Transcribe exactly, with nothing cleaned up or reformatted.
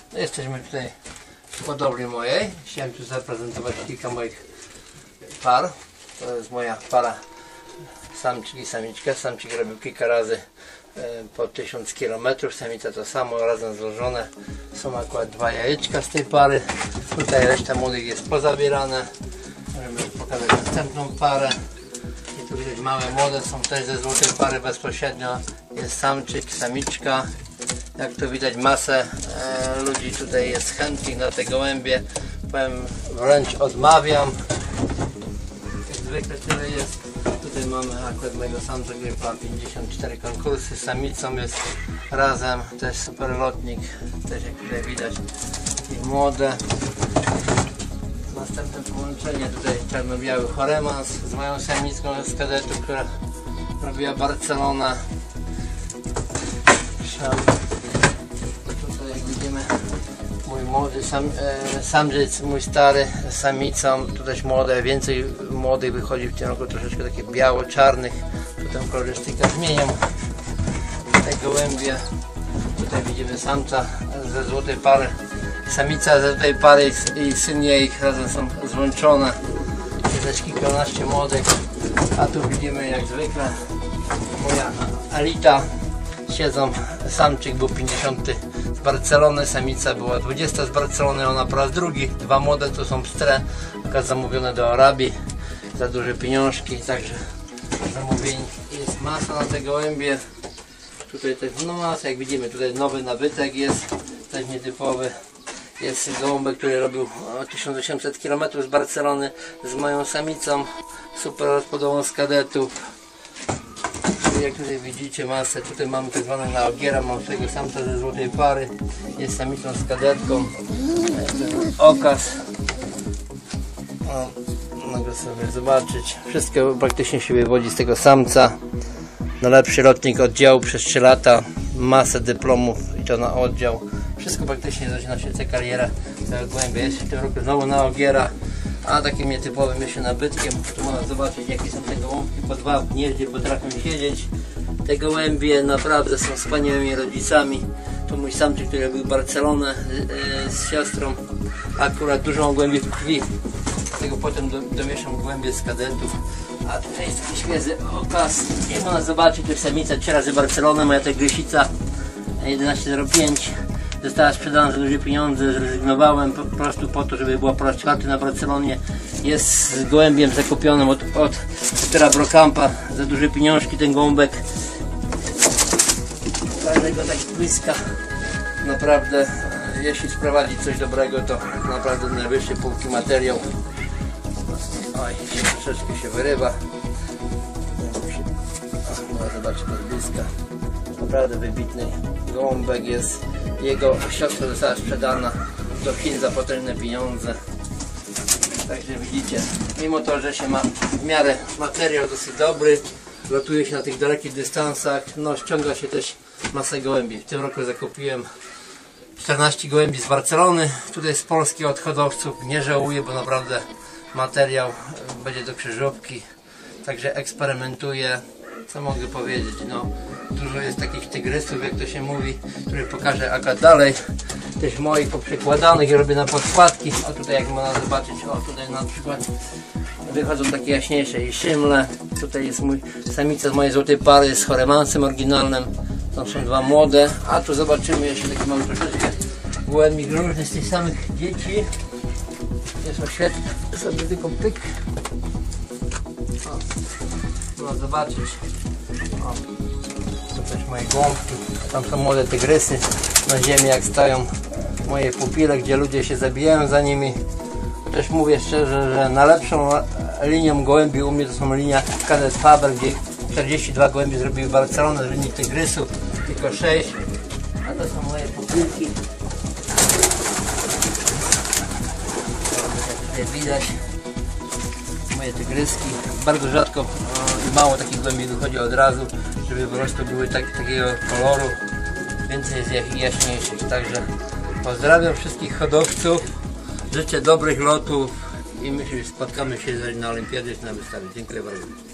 No, jesteśmy tutaj w hodowli mojej. Chciałem tu zaprezentować kilka moich par. To jest moja para samczyk i samiczka. Samczyk robił kilka razy po tysiąc kilometrów, samica to samo, razem złożone. Są akurat dwa jajeczka z tej pary. Tutaj reszta młodych jest pozabierane. Możemy pokazać następną parę. I tu widać małe młode, są też ze złotej pary bezpośrednio. Jest samczyk, samiczka. Jak tu widać masę e, ludzi tutaj jest chętnych na te gołębie. Powiem, wręcz odmawiam. Jak zwykle tyle jest. Tutaj mamy akurat mojego samca, który ma pięćdziesiąt cztery konkursy. Samicą jest razem, też super lotnik, też jak tutaj widać i młode. Następne połączenie, tutaj czarno-biały Horemans z moją samicką z kadetu, która robiła Barcelona. Tutaj jak widzimy mój młody sam, e, samczyc, mój stary z samicą, tu też młode, więcej młodych wychodzi w tym roku, troszeczkę takie biało-czarnych, potem kolorystykę zmienią te gołębie. Tutaj widzimy samca ze złotej pary, samica ze złotej pary i syn jej razem są złączone, jest kilkanaście młodych, a tu widzimy jak zwykle moja Alita. Siedzą, samczyk był pięćdziesiąty z Barcelony, samica była dwudziesta z Barcelony, ona po raz drugi. Dwa młode to są pstre, akurat zamówione do Arabii za duże pieniążki, także zamówień jest masa na te gołębie. Tutaj też no masa, jak widzimy, tutaj nowy nabytek jest, też nietypowy. Jest gołąbek, który robił tysiąc osiemset kilometrów z Barcelony z moją samicą, super rozpodobą z kadetów. Jak tutaj widzicie masę, tutaj mamy tak zwane na ogiera, mam tego samca ze złotej pary, jest samicą z kadetką, okaz, o, mogę sobie zobaczyć, wszystko praktycznie się wywodzi z tego samca, najlepszy lotnik oddziału przez trzy lata, masę dyplomów i to na oddział, wszystko praktycznie zaczyna się ta kariera tego gołębia. Jest w tym roku znowu na ogiera, a takim nietypowym jeszcze nabytkiem, tu można zobaczyć jakie są te gołąbki, po dwa w gnieździe potrafią siedzieć. Te gołębie naprawdę są wspaniałymi rodzicami. To mój samczyk, który robił Barcelonę z, z siostrą, akurat dużo gołębi w krwi, dlatego potem do, domieszam gołębie z kadetów. A tutaj jest taki świeży okaz, jak można zobaczyć, to jest samica trzy razy Barcelonę, moja tygrysica jedenaście zero pięć. Została sprzedana za duże pieniądze, zrezygnowałem po prostu po to, żeby była po raz czwarty na Barcelonie. Jest z gołębiem zakupionym od, od Petera Brokampa za duże pieniążki ten gołąbek. Pokażę go tak bliska. Naprawdę, jeśli sprowadzi coś dobrego, to naprawdę najwyższy półki materiał. Oj, troszeczkę się wyrywa. Można zobaczyć od bliska. Naprawdę wybitny gołąbek jest. Jego siostra została sprzedana do Chin za potężne pieniądze. Także widzicie, mimo to, że się ma w miarę materiał dosyć dobry, lotuje się na tych dalekich dystansach, no ściąga się też masę gołębi. W tym roku zakupiłem czternaście gołębi z Barcelony, tutaj z Polski od hodowców. Nie żałuję, bo naprawdę materiał będzie do krzyżówki. Także eksperymentuję. Co mogę powiedzieć? No, dużo jest takich tygrysów, jak to się mówi, które pokażę akurat dalej. Też moich poprzekładanych, robię na podkładki. A tutaj jak można zobaczyć, o tutaj na przykład wychodzą takie jaśniejsze i szymle. Tutaj jest mój samica z mojej złotej pary z Horemansem oryginalnym. To są dwa młode. A tu zobaczymy jeszcze taki mały troszeczkę gołębik różny z tych samych dzieci. Jest oświetlę sobie tylko pyk. O. Można zobaczyć. O, to też moje gołąbki. Tam są młode tygrysy na ziemi, jak stają moje pupile, gdzie ludzie się zabijają za nimi. Też mówię szczerze, że najlepszą linią gołębi u mnie to są linia Cadet Faber, gdzie czterdzieści dwa gołębie zrobiły Barcelonę z linii tygrysów, tylko sześć. A to są moje pupilki. Jak tutaj widać moje tygryski. Bardzo rzadko i mało takich gołębi wychodzi od razu, żeby po prostu były tak, takiego koloru. Więcej jest jak jaśniejszych. Także pozdrawiam wszystkich hodowców. Życzę dobrych lotów i myślę, że spotkamy się na olimpiadzie czy na wystawie. Dziękuję bardzo.